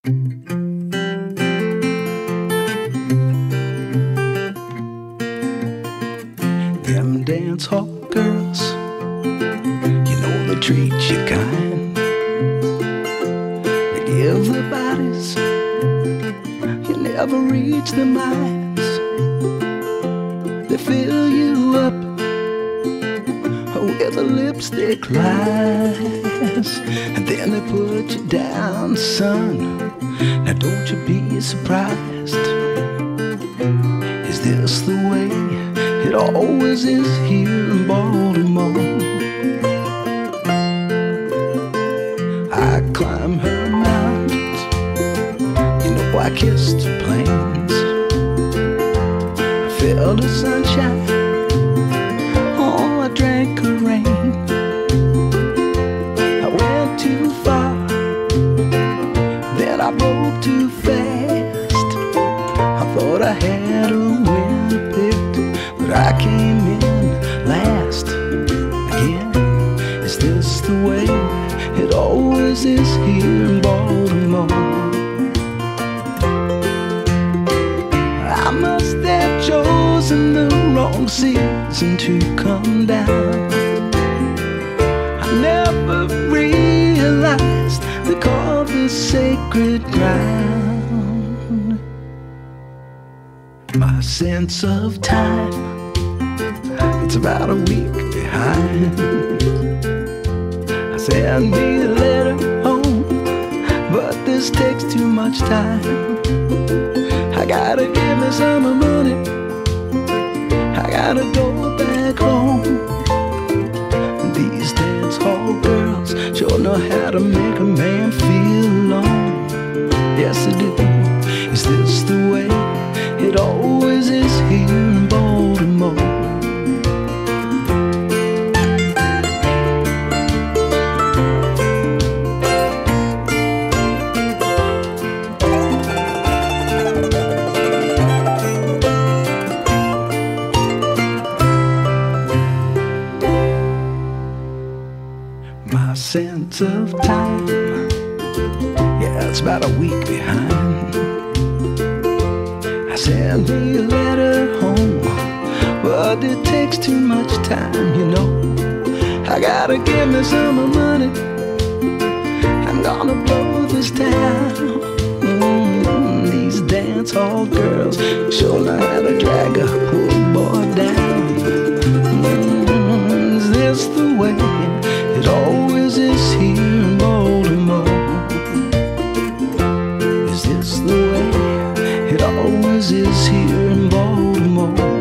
Them dance hall girls, you know they treat you kind. They give their bodies, you never reach their minds. They fill you up with a lipstick lies, and then they put you down, son. Now don't you be surprised. Is this the way it always is here in Baltimore? I climb her mountains, you know I kissed her plains. I felt the sunshine, oh I drank her rain. I went too far, then I broke too fast. I thought I had a winner picked, but I came in last again. Is this the way it always is here in Baltimore? I must have chosen the wrong season to come down. I never realized they call this sacred ground. My sense of time, it's about a week behind. I sent me a letter home, but this takes too much time. I gotta give me some money, I gotta go back home. These dance hall girls sure know how to make a man feel alone. Yes they do. Is this the way it always is here in Baltimore? My sense of time, yeah, it's about a week behind. I sent me a letter home, but it takes too much time, you know. I gotta give me some money, I'm gonna blow this town. These dance hall girls sure know how to drag a poor boy down. Is this the way it always is here in Baltimore? Is this the way it always is here in Baltimore?